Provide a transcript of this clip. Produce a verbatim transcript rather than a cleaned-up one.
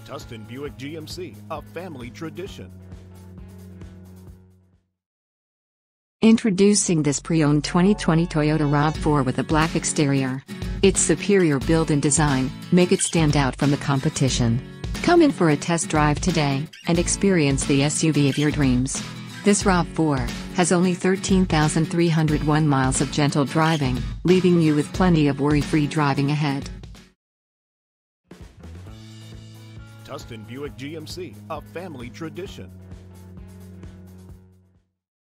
Tustin Buick G M C, a family tradition. Introducing this pre-owned twenty twenty Toyota RAV four with a black exterior. Its superior build and design make it stand out from the competition. Come in for a test drive today and experience the S U V of your dreams. This RAV four has only thirteen thousand three hundred one miles of gentle driving, leaving you with plenty of worry-free driving ahead. Tustin Buick G M C, a family tradition.